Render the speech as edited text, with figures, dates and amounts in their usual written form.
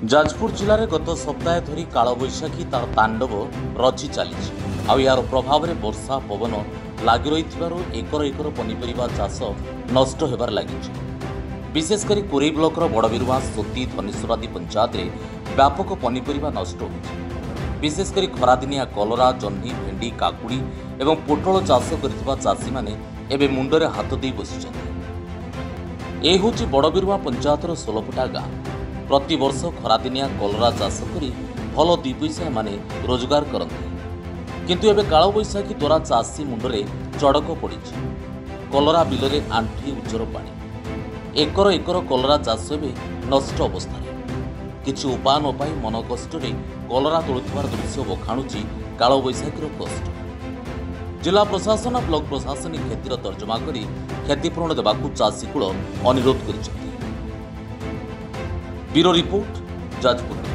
जाजपुर जिले में गत सप्ताह धरी कालबैशाखी तार तांडव रचि चली यार प्रभाव में वर्षा पवन लग रही एकर एकर पनीपरिया चाष नष्ट होबार लगी। विशेषकर कोरेई ब्लॉकर बड़बिरुआ सोती धनेश्वरादी पंचायत में व्यापक पनीपरिया नष्ट हो। विशेषकर खरादिनिया कलरा जह्नी भेंडी काकुड़ी और पोटल चाष कर चाषी मैंने मुंडरे हाथ दे बसी। यह हूँ बड़बिरुआ पंचायतर सोलफुटा गाँ। प्रति वर्ष खरादिनिया कलरा चाष कर भल दुई पैसा माने रोजगार करते, किंतु एबे कालबैशाखी द्वारा चाषी मुंडरे चड़क पड़ी। कलरा बिलरे आंठी उच्चर पानी, एकर एकर कलरा चाष नष्ट अवस्था। किछि उपाय न पाई मन कष्ट कलरा तोलुथिबार दृश्य बखाणुची कालबैशाखीर कष्ट। जिला प्रशासन ब्लॉक प्रशासनिक क्षतिर तर्जमा करी क्षतिपूरण देवाकू चाषी कूल अनुरोध करिसेंति। Bureau report, Jajpur.